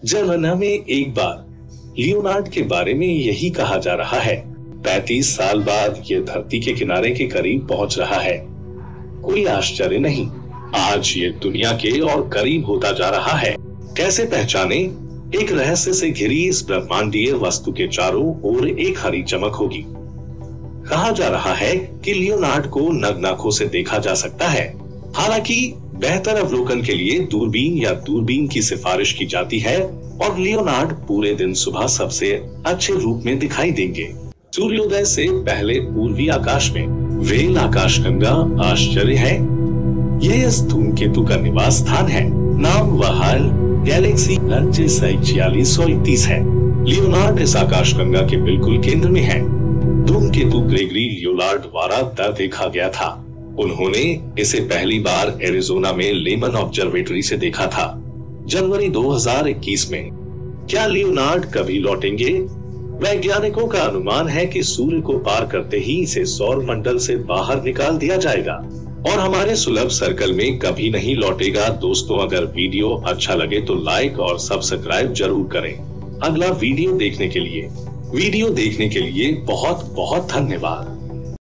Germany में एक बार Leonard के बारे में यही कहा जा रहा है। 35 साल बाद ये धरती के किनारे के करीब पहुंच रहा है। कोई आश्चर्य नहीं, आज ये दुनिया के और करीब होता जा रहा है। कैसे पहचाने? एक रहस्य से घिरी इस ब्रह्मांडीय वस्तु के चारों ओर एक हरी चमक होगी। कहा जा रहा है कि लियोनार्ड को नग्न आंखों से देखा जा सकता है। हालांकि बेहतर अवलोकन के लिए दूरबीन या दूरबीन की सिफारिश की जाती है और लियोनार्ड पूरे दिन सुबह सबसे अच्छे रूप में दिखाई देंगे। सूर्योदय से पहले पूर्वी आकाश में व्हेल आकाशगंगा आश्चर्य है। यह इस धूमकेतु का निवास स्थान है। नाम वहाल गैलेक्सी 4631 है। लियोनार्ड इस आकाशगंगा के बिल्कुल केंद्र में है। धूमकेतु ग्रेगरी लियोनार्ड द्वारा देखा गया था। उन्होंने इसे पहली बार एरिजोना में लेमन ऑब्जर्वेटरी से देखा था, जनवरी 2021 में। क्या लियोनार्ड कभी लौटेंगे? वैज्ञानिकों का अनुमान है कि सूर्य को पार करते ही इसे सौर मंडल से बाहर निकाल दिया जाएगा और हमारे सुलभ सर्कल में कभी नहीं लौटेगा। दोस्तों, अगर वीडियो अच्छा लगे तो लाइक और सब्सक्राइब जरूर करें। अगला वीडियो देखने के लिए बहुत बहुत धन्यवाद।